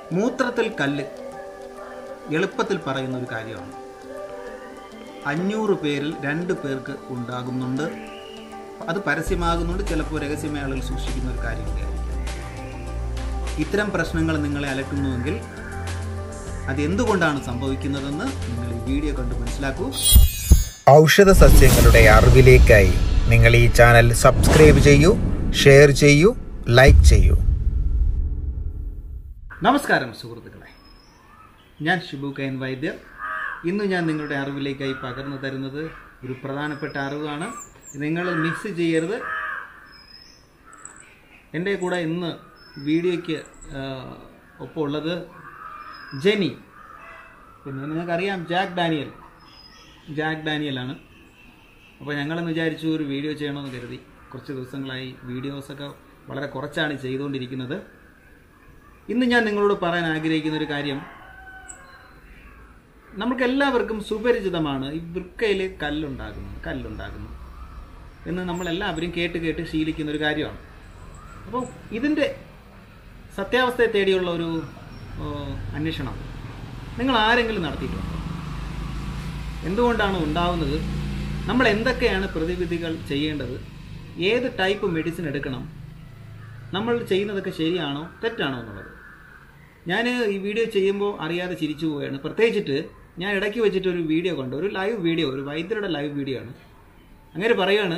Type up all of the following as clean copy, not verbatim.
മൂത്രത്തിൽ കല്ല് എളുപ്പത്തിൽ പറയുന്ന ഒരു കാര്യമാണ്. 500 പേരിൽ 2 പേർക്ക് ഉണ്ടാകുന്നുണ്ട്. അത് പരസ്യമാകുന്നുണ്ട്, ചിലപ്പോൾ രഹസ്യമായ ആളുകൾ സൂക്ഷിക്കുന്ന ഒരു കാര്യം കൂടിയായിരിക്കും. ഇത്തരം പ്രശ്നങ്ങൾ നിങ്ങളെ അലട്ടുന്നുവെങ്കിൽ അതെന്തുകൊണ്ടാണ് സംഭവിക്കുന്നതെന്ന് നിങ്ങൾ ഈ വീഡിയോ കണ്ട് മനസ്സിലാക്കൂ. ഔഷധ സസ്യങ്ങളുടെ അറിവിലേക്കായി നിങ്ങൾ ഈ ചാനൽ സബ്സ്ക്രൈബ് ചെയ്യൂ, ഷെയർ ചെയ്യൂ, ലൈക്ക് ചെയ്യൂ. നമസ്കാരം സുഹൃത്തുക്കളെ, ഞാൻ ഷിബു കൈൻ വൈദ്യർ. ഇന്ന് ഞാൻ നിങ്ങളുടെ അറിവിലേക്കായി പകർന്നു തരുന്നത് ഒരു പ്രധാനപ്പെട്ട അറിവാണ്. നിങ്ങൾ മിക്സ് ചെയ്യരുത്. എൻ്റെ കൂടെ ഇന്ന് വീഡിയോയ്ക്ക് ഒപ്പം ഉള്ളത് ജെനി, പിന്നെ നിങ്ങൾക്കറിയാം ജാക്ക് ഡാനിയലാണ്. അപ്പോൾ ഞങ്ങളെന്ന് വിചാരിച്ചു ഒരു വീഡിയോ ചെയ്യണമെന്ന് കരുതി. കുറച്ച് ദിവസങ്ങളായി വീഡിയോസൊക്കെ വളരെ കുറച്ചാണ് ചെയ്തുകൊണ്ടിരിക്കുന്നത്. ഇന്ന് ഞാൻ നിങ്ങളോട് പറയാൻ ആഗ്രഹിക്കുന്ന ഒരു കാര്യം, നമുക്കെല്ലാവർക്കും സുപരിചിതമാണ് ഈ വൃക്കയിൽ കല്ലുണ്ടാകുന്നു എന്ന് നമ്മളെല്ലാവരും കേട്ട് ശീലിക്കുന്ന ഒരു കാര്യമാണ്. അപ്പോൾ ഇതിൻ്റെ സത്യാവസ്ഥയെ തേടിയുള്ള ഒരു അന്വേഷണം നിങ്ങൾ ആരെങ്കിലും നടത്തിയിട്ടുണ്ടോ? എന്തുകൊണ്ടാണ് ഉണ്ടാവുന്നത്? നമ്മൾ എന്തൊക്കെയാണ് പ്രതിവിധികൾ ചെയ്യേണ്ടത്? ഏത് ടൈപ്പ് മെഡിസിൻ എടുക്കണം? നമ്മൾ ചെയ്യുന്നതൊക്കെ ശരിയാണോ തെറ്റാണോ എന്നുള്ളത്. ഞാൻ ഈ വീഡിയോ ചെയ്യുമ്പോൾ അറിയാതെ ചിരിച്ചു പോവുകയാണ്. പ്രത്യേകിച്ചിട്ട് ഞാൻ ഇടയ്ക്ക് വെച്ചിട്ട് ഒരു വീഡിയോ കണ്ടു, ഒരു ലൈവ് വീഡിയോ, ഒരു വൈദ്യരുടെ ലൈവ് വീഡിയോ ആണ്. അങ്ങനെ പറയുകയാണ്,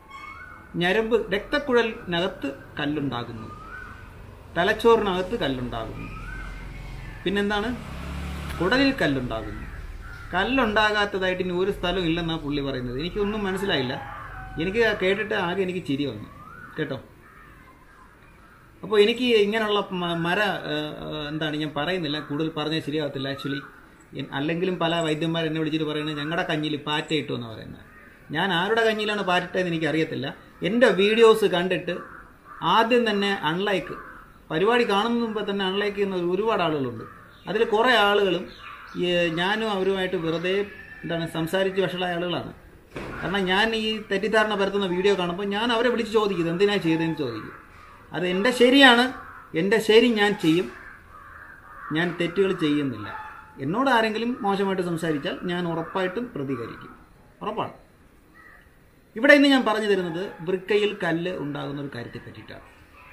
രക്തക്കുഴലിനകത്ത് കല്ലുണ്ടാകുന്നു, തലച്ചോറിനകത്ത് കല്ലുണ്ടാകുന്നു, പിന്നെന്താണ്, കുടലിൽ കല്ലുണ്ടാകുന്നു. കല്ലുണ്ടാകാത്തതായിട്ട് ഇനി ഒരു സ്ഥലവും ഇല്ലെന്നാണ് പുള്ളി പറയുന്നത്. എനിക്കൊന്നും മനസ്സിലായില്ല. എനിക്ക് കേട്ടിട്ട് ആകെ എനിക്ക് ചിരി വന്നു കേട്ടോ. അപ്പോൾ എനിക്ക് ഇങ്ങനെയുള്ള ഞാൻ പറയുന്നില്ല, കൂടുതൽ പറഞ്ഞാൽ ശരിയാകത്തില്ല ആക്ച്വലി. അല്ലെങ്കിലും പല വൈദ്യന്മാർ എന്നെ വിളിച്ചിട്ട് പറയുന്നത് ഞങ്ങളുടെ കഞ്ഞിൽ പാറ്റ ഇട്ടു എന്ന് പറയുന്നത്. ഞാൻ ആരുടെ കഞ്ഞിലാണ് പാറ്റിട്ടതെന്ന് എനിക്കറിയത്തില്ല. എൻ്റെ വീഡിയോസ് കണ്ടിട്ട് ആദ്യം തന്നെ അൺലൈക്ക്, പരിപാടി കാണുന്ന മുമ്പ് തന്നെ അൺലൈക്ക് ചെയ്യുന്ന ഒരുപാട് ആളുകളുണ്ട്. അതിൽ കുറേ ആളുകളും ഞാനും അവരുമായിട്ട് വെറുതെ സംസാരിച്ച് വഷളായ ആളുകളാണ്. കാരണം ഞാൻ ഈ തെറ്റിദ്ധാരണ പരത്തുന്ന വീഡിയോ കാണുമ്പോൾ ഞാൻ അവരെ വിളിച്ച് ചോദിക്കുന്നത് എന്തിനാണ് ചെയ്തതെന്ന് ചോദിക്കും. അത് എൻ്റെ ശരിയാണ്, എൻ്റെ ശരി ഞാൻ ചെയ്യും, ഞാൻ തെറ്റുകൾ ചെയ്യുന്നില്ല. എന്നോട് ആരെങ്കിലും മോശമായിട്ട് സംസാരിച്ചാൽ ഞാൻ ഉറപ്പായിട്ടും പ്രതികരിക്കും, ഉറപ്പാണ്. ഇവിടെ ഇന്ന് ഞാൻ പറഞ്ഞു തരുന്നത് വൃക്കയിൽ കല്ല് ഉണ്ടാകുന്ന ഒരു കാര്യത്തെ പറ്റിയിട്ടാണ്.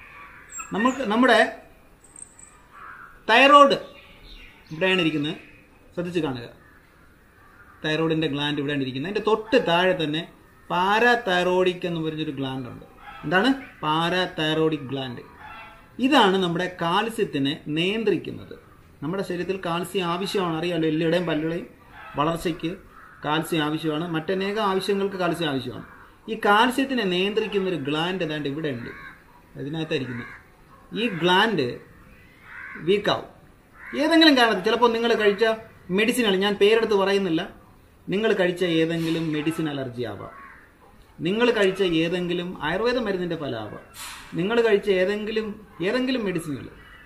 നമ്മുടെ തൈറോയ്ഡ് ഇവിടെയാണ് ഇരിക്കുന്നത്, ശ്രദ്ധിച്ച് കാണുക. തൈറോയിഡിൻ്റെ ഗ്ലാൻഡ് ഇവിടെയാണ് ഇരിക്കുന്നത്. അതിൻ്റെ തൊട്ട് താഴെ തന്നെ പാരാതൈറോയിഡിക് എന്ന് പറഞ്ഞൊരു ഗ്ലാൻഡ് ഉണ്ട്. എന്താണ് പാരാതൈറോയിഡിക് ഗ്ലാൻഡ്? ഇതാണ് നമ്മുടെ കാൽസ്യത്തിനെ നിയന്ത്രിക്കുന്നത്. നമ്മുടെ ശരീരത്തിൽ കാൽസ്യം ആവശ്യമാണ്, അറിയാമല്ലോ. എല്ലുകളുടെയും പല്ലുകളുടെയും വളർച്ചയ്ക്ക് കാൽസ്യം ആവശ്യമാണ്, മറ്റനേകം ആവശ്യങ്ങൾക്ക് കാൽസ്യം ആവശ്യമാണ്. ഈ കാൽസ്യത്തിനെ നിയന്ത്രിക്കുന്നൊരു ഗ്ലാൻഡ് ഏതാണ്ട് ഇവിടെ ഉണ്ട്, ഇതിനകത്തായിരിക്കുന്നത്. ഈ ഗ്ലാൻഡ് വീക്കാവും ഏതെങ്കിലും കാരണത്തിൽ. ചിലപ്പോൾ നിങ്ങൾ കഴിച്ച മെഡിസിനുകൾ, ഞാൻ പേരെടുത്ത് പറയുന്നില്ല, നിങ്ങൾ കഴിച്ച ഏതെങ്കിലും മെഡിസിൻ അലർജി ആവാം, നിങ്ങൾ കഴിച്ച ഏതെങ്കിലും ആയുർവേദ മരുന്നിൻ്റെ ഫലമാവാം, നിങ്ങൾ കഴിച്ച ഏതെങ്കിലും മെഡിസിനുകൾ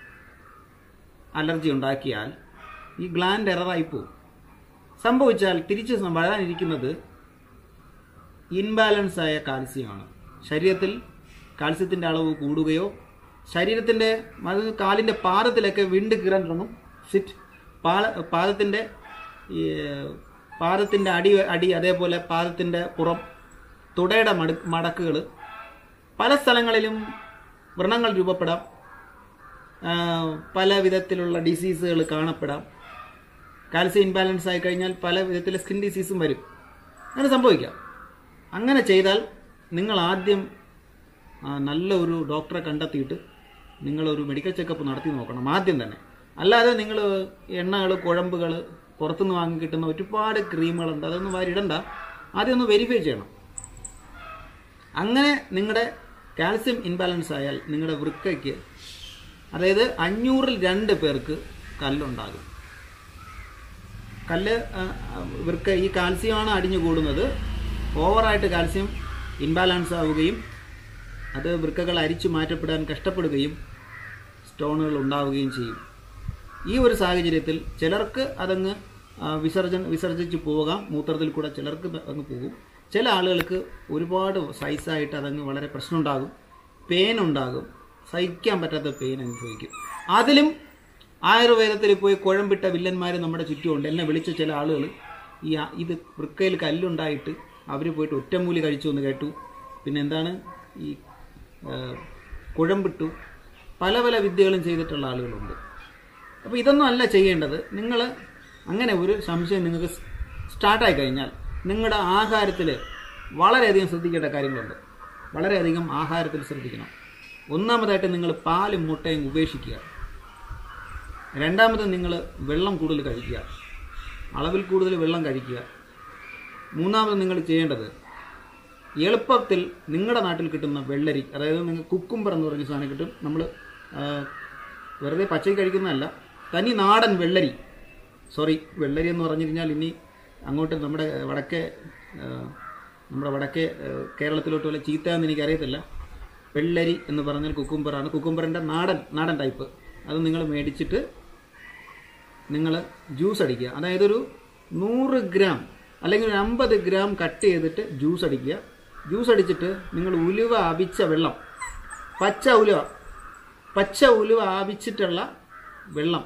അലർജി ഉണ്ടാക്കിയാൽ ഈ ഗ്ലാൻഡ് എററായി പോകും. സംഭവിച്ചാൽ തിരിച്ച് വരാനിരിക്കുന്നത് ഇൻബാലൻസ് ആയ കാൽസ്യമാണ്. ശരീരത്തിൽ കാൽസ്യത്തിൻ്റെ അളവ് കൂടുകയോ, ശരീരത്തിൻ്റെ കാലിൻ്റെ പാദത്തിലൊക്കെ വിണ്ട് കീറാൻ തുടങ്ങും. പാദത്തിൻ്റെ അടി അതേപോലെ പാദത്തിൻ്റെ പുറം, തുടയുടെ മടക്കുകൾ, പല സ്ഥലങ്ങളിലും വ്രണങ്ങൾ രൂപപ്പെടാം, പല വിധത്തിലുള്ള ഡിസീസുകൾ കാണപ്പെടാം. കാൽസ്യം ഇൻബാലൻസ് ആയി കഴിഞ്ഞാൽ പല വിധത്തിലെ സ്കിൻ ഡിസീസും വരും. അങ്ങനെ സംഭവിക്കാം. അങ്ങനെ ചെയ്താൽ നിങ്ങൾ ആദ്യം നല്ല ഒരു ഡോക്ടറെ കണ്ടെത്തിയിട്ട് നിങ്ങളൊരു മെഡിക്കൽ ചെക്കപ്പ് നടത്തി നോക്കണം ആദ്യം തന്നെ. അല്ലാതെ നിങ്ങൾ എണ്ണകൾ, കുഴമ്പുകൾ, പുറത്തുനിന്ന് വാങ്ങി കിട്ടുന്ന ഒരുപാട് ക്രീമുകളുണ്ട്, അതൊന്നും വാരിടണ്ട. ആദ്യം ഒന്ന് വെരിഫൈ ചെയ്യണം. അങ്ങനെ നിങ്ങളുടെ കാൽസ്യം ഇൻബാലൻസ് ആയാൽ നിങ്ങളുടെ വൃക്കയ്ക്ക്, അതായത് 500-ൽ 2 പേർക്ക് കല്ലുണ്ടാകും. വൃക്ക ഈ കാൽസ്യമാണ് അടിഞ്ഞു കൂടുന്നത്. ഓവറായിട്ട് കാൽസ്യം ഇൻബാലൻസ് ആവുകയും അത് വൃക്കകൾ അരിച്ചു മാറ്റപ്പെടാൻ കഷ്ടപ്പെടുകയും സ്റ്റോണുകൾ ഉണ്ടാവുകയും ചെയ്യും. ഈ ഒരു സാഹചര്യത്തിൽ ചിലർക്ക് അതങ്ങ് വിസർജിച്ച് പോകാം, മൂത്രത്തിൽ കൂടെ ചിലർക്ക് അങ്ങ് പോകും. ചില ആളുകൾക്ക് ഒരുപാട് സൈസായിട്ട് അതങ്ങ് വളരെ പ്രശ്നമുണ്ടാകും, പെയിൻ ഉണ്ടാകും, സഹിക്കാൻ പറ്റാത്ത പെയിൻ അനുഭവിക്കും. അതിലും ആയുർവേദത്തിൽ പോയി കുഴമ്പിട്ട വില്ലന്മാർ നമ്മുടെ ചുറ്റുമുണ്ട്. എന്നെ വിളിച്ച ചില ആളുകൾ ഇത് വൃക്കയിൽ കല്ലുണ്ടായിട്ട് അവർ പോയിട്ട് ഒറ്റമൂലി കഴിച്ചു എന്ന് കേട്ടു. പിന്നെ എന്താണ് ഈ കുഴമ്പിട്ടു പല പല വിദ്യകളും ചെയ്തിട്ടുള്ള ആളുകളുണ്ട്. അപ്പോൾ ഇതൊന്നും അല്ല ചെയ്യേണ്ടത്. നിങ്ങൾ അങ്ങനെ ഒരു സംശയം നിങ്ങൾക്ക് സ്റ്റാർട്ടായി കഴിഞ്ഞാൽ നിങ്ങളുടെ ആഹാരത്തിൽ വളരെയധികം ശ്രദ്ധിക്കേണ്ട കാര്യങ്ങളുണ്ട്. വളരെയധികം ആഹാരത്തിൽ ശ്രദ്ധിക്കണം. ഒന്നാമതായിട്ട് നിങ്ങൾ പാലും മുട്ടയും ഉപേക്ഷിക്കുക. രണ്ടാമത് നിങ്ങൾ വെള്ളം കൂടുതൽ കഴിക്കുക, അളവിൽ കൂടുതൽ വെള്ളം കഴിക്കുക. മൂന്നാമത് നിങ്ങൾ ചെയ്യേണ്ടത് എളുപ്പത്തിൽ നിങ്ങളുടെ നാട്ടിൽ കിട്ടുന്ന വെള്ളരി, അതായത് നിങ്ങൾ കുക്കുംബർ എന്ന് പറഞ്ഞ സാധനം കിട്ടും. നമ്മൾ വെറുതെ പച്ചയ്ക്ക് കഴിക്കുന്നതല്ല, തനി നാടൻ വെള്ളരി. വെള്ളരി എന്ന് പറഞ്ഞു കഴിഞ്ഞാൽ ഇനി അങ്ങോട്ട് നമ്മുടെ വടക്കേ കേരളത്തിലോട്ട് വല്ല ചീത്തയെന്ന് എനിക്കറിയത്തില്ല. വെള്ളരി എന്ന് പറഞ്ഞാൽ കുക്കുംബറാണ്. കുക്കുംബറിൻ്റെ നാടൻ ടൈപ്പ്. അത് നിങ്ങൾ മേടിച്ചിട്ട് നിങ്ങൾ ജ്യൂസ് അടിക്കുക. അതായത് ഒരു 100 ഗ്രാം അല്ലെങ്കിൽ ഒരു 50 ഗ്രാം കട്ട് ചെയ്തിട്ട് ജ്യൂസ് അടിക്കുക. ജ്യൂസ് അടിച്ചിട്ട് നിങ്ങൾ ഉലുവ ആവിച്ച വെള്ളം, പച്ച ഉലുവ ആവിച്ചിട്ടുള്ള വെള്ളം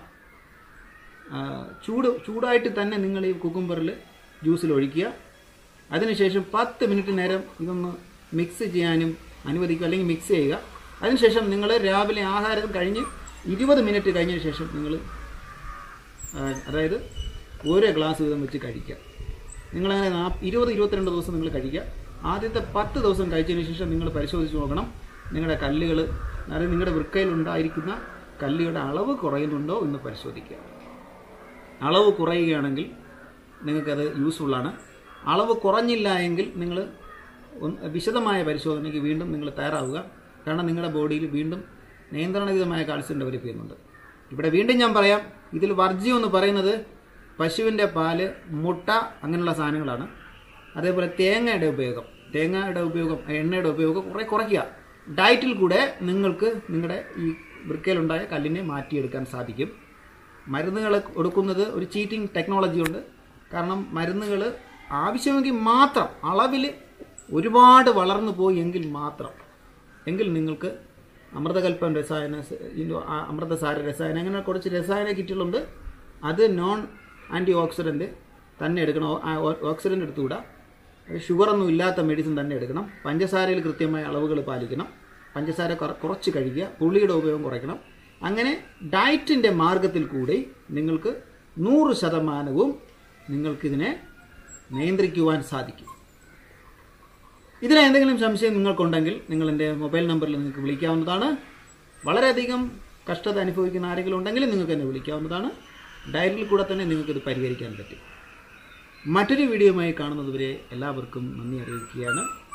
ചൂടായിട്ട് തന്നെ നിങ്ങൾ ഈ കുക്കുംബറിൽ ജ്യൂസിൽ ഒഴിക്കുക. അതിനുശേഷം 10 മിനിറ്റ് നേരം ഇതൊന്ന് മിക്സ് ചെയ്യാനും അനുവദിക്കുക, അല്ലെങ്കിൽ മിക്സ് ചെയ്യുക. അതിനുശേഷം നിങ്ങൾ രാവിലെ ആഹാരം കഴിഞ്ഞ് 20 മിനിറ്റ് കഴിഞ്ഞതിന് ശേഷം നിങ്ങൾ അതായത് ഓരോ ഗ്ലാസ് വീതം വെച്ച് കഴിക്കുക. നിങ്ങളങ്ങനെ 20-22 ദിവസം നിങ്ങൾ കഴിക്കുക. ആദ്യത്തെ 10 ദിവസം കഴിച്ചതിന് ശേഷം നിങ്ങൾ പരിശോധിച്ച് നോക്കണം നിങ്ങളുടെ കല്ലുകൾ, അതായത് നിങ്ങളുടെ വൃക്കയിലുണ്ടായിരിക്കുന്ന കല്ലുകളുടെ അളവ് കുറയുന്നുണ്ടോ എന്ന് പരിശോധിക്കുക. അളവ് കുറയുകയാണെങ്കിൽ നിങ്ങൾക്കത് യൂസ്ഫുള്ളാണ്. അളവ് കുറഞ്ഞില്ല എങ്കിൽ നിങ്ങൾ വിശദമായ പരിശോധനയ്ക്ക് വീണ്ടും നിങ്ങൾ തയ്യാറാവുക. കാരണം നിങ്ങളുടെ ബോഡിയിൽ വീണ്ടും നിയന്ത്രണരഹിതമായ കാൽസ്യം ഡെവലപ്പ് ചെയ്യുന്നുണ്ട്. ഇവിടെ വീണ്ടും ഞാൻ പറയാം, ഇതിൽ വർജ്യം എന്ന് പറയുന്നത് പശുവിൻ്റെ പാല്, മുട്ട, അങ്ങനെയുള്ള സാധനങ്ങളാണ്. അതേപോലെ തേങ്ങയുടെ ഉപയോഗം, എണ്ണയുടെ ഉപയോഗം കുറയ്ക്കുക. ഡയറ്റിൽ കൂടെ നിങ്ങൾക്ക് നിങ്ങളുടെ ഈ വൃക്കയിലുണ്ടായ കല്ലിനെ മാറ്റിയെടുക്കാൻ സാധിക്കും. മരുന്നുകൾ കൊടുക്കുന്നത് ഒരു ചീറ്റിംഗ് ടെക്നോളജി ഉണ്ട്. കാരണം മരുന്നുകൾ ആവശ്യമെങ്കിൽ മാത്രം, അളവിൽ ഒരുപാട് വളർന്നു പോയി എങ്കിൽ നിങ്ങൾക്ക് അമൃതകൽപ്പം അമൃതസാര രസായനം, അങ്ങനെ കുറച്ച് രസായന കിറ്റുകളുണ്ട്. അത് നോൺ ആൻറ്റി ഓക്സിഡൻറ്റ് തന്നെ എടുക്കണം. ഓക്സിഡൻ്റ് എടുത്തുകൂടാ. ഷുഗറൊന്നും ഇല്ലാത്ത മെഡിസിൻ തന്നെ എടുക്കണം. പഞ്ചസാരയിൽ കൃത്യമായ അളവുകൾ പാലിക്കണം. പഞ്ചസാര കുറച്ച് കഴിക്കുക. പുളിയുടെ ഉപയോഗം കുറയ്ക്കണം. അങ്ങനെ ഡയറ്റിൻ്റെ മാർഗത്തിൽ കൂടി നിങ്ങൾക്ക് 100% നിങ്ങൾക്കിതിനെ നിയന്ത്രിക്കുവാൻ സാധിക്കും. ഇതിന് എന്തെങ്കിലും സംശയം നിങ്ങൾക്കുണ്ടെങ്കിൽ നിങ്ങൾ എൻ്റെ മൊബൈൽ നമ്പറിൽ നിങ്ങൾക്ക് വിളിക്കാവുന്നതാണ്. വളരെയധികം കഷ്ടത അനുഭവിക്കുന്ന ആരെങ്കിലും ഉണ്ടെങ്കിൽ നിങ്ങൾക്ക് എന്നെ വിളിക്കാവുന്നതാണ്. ഡയറിയിൽ കൂടെ തന്നെ നിങ്ങൾക്കിത് പരിഹരിക്കാൻ പറ്റും. മറ്റൊരു വീഡിയോയുമായി കാണുന്നതുവരെ എല്ലാവർക്കും നന്ദി അറിയിക്കുകയാണ്.